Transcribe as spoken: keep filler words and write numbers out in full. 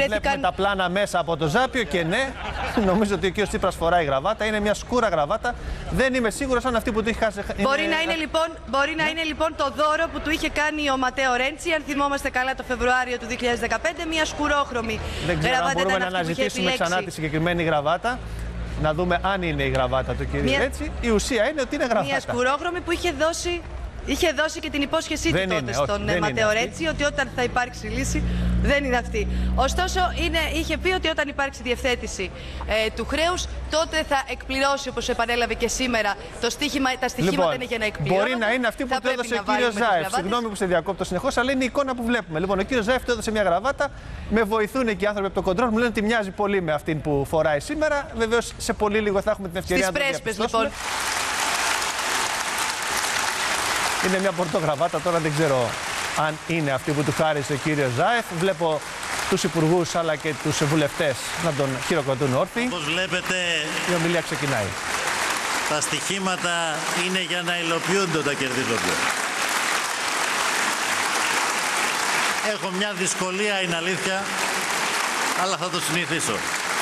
βρέθηκαν... βλέπουμε τα πλάνα μέσα από το Ζάπιο και ναι, νομίζω ότι ο κ. Τσίπρας φοράει γραβάτα. Είναι μια σκούρα γραβάτα. Δεν είμαι σίγουρος αν αυτή που του έχει χάσει. Μπορεί, είναι... να είναι, λοιπόν, μπορεί να είναι λοιπόν το δώρο που του είχε κάνει ο Ματέο Ρέντσι, αν θυμόμαστε καλά, το Φεβρουάριο του δύο χιλιάδες δεκαπέντε, μια σκουρόχρωμη δεν ξέρω γραβάτα. Αν μπορούμε να αναζητήσουμε ξανά τη συγκεκριμένη γραβάτα. Να δούμε αν είναι η γραβάτα του κ. Ρέντσι. Η ουσία είναι ότι είναι γραβάτα. Μια σκουρόχρωμη που είχε δώσει. Είχε δώσει και την υπόσχεσή του τότε είναι, στον όχι, Ματέο Ρέντσι ότι όταν θα υπάρξει λύση δεν είναι αυτή. Ωστόσο, είναι, είχε πει ότι όταν υπάρξει διευθέτηση ε, του χρέους, τότε θα εκπληρώσει, όπως επανέλαβε και σήμερα, το στίχημα, τα στοιχήματα λοιπόν, είναι για να εκπληρώνονται. Μπορεί να είναι αυτή που του έδωσε ο κύριος Ζάεφ. Συγγνώμη που σε διακόπτω συνεχώς, αλλά είναι η εικόνα που βλέπουμε. Λοιπόν, ο κύριος Ζάεφ του έδωσε μια γραβάτα. Με βοηθούν και οι άνθρωποι από το κοντρόλ. Μου λένε ότι μοιάζει πολύ με αυτήν που φοράει σήμερα. Βεβαίως, σε πολύ λίγο θα έχουμε την ευκαιρία Στις να το πρέσπες, λοιπόν. Είναι μια πορτογραβάτα, τώρα δεν ξέρω αν είναι αυτή που του χάρισε ο κύριος Ζάεφ. Βλέπω τους υπουργούς αλλά και τους βουλευτές να τον χειροκροτούν όρθιοι. Όπως βλέπετε, η ομιλία ξεκινάει. Τα στοιχήματα είναι για να υλοποιούνται όταν κερδίζονται. Έχω μια δυσκολία, είναι αλήθεια, αλλά θα το συνηθίσω.